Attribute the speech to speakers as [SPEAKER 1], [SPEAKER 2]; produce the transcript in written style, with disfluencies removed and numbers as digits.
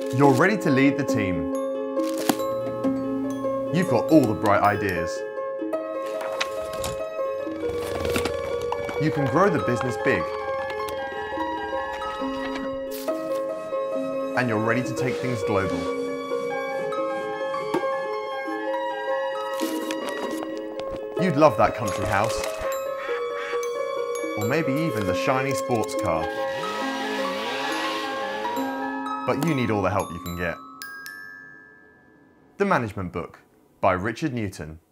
[SPEAKER 1] You're ready to lead the team. You've got all the bright ideas. You can grow the business big. And you're ready to take things global. You'd love that country house. Or maybe even the shiny sports car. But you need all the help you can get. The Management Book by Richard Newton.